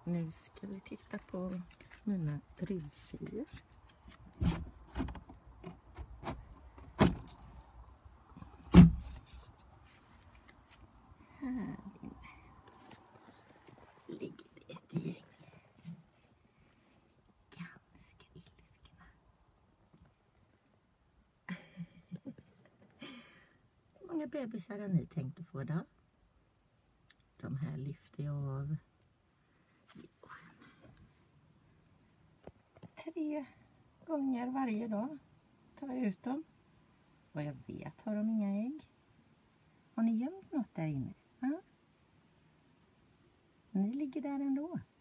Nu ska vi titta på mina ruvtjejer. Här inne ligger det ett gäng ganska ilskna. Hur många bebisar har ni tänkt att få då? De här lyfter jag av 3 gånger varje dag. Tar jag ut dem. Vad jag vet har de inga ägg. Har ni gömt något där inne? Ja? Ni ligger där ändå.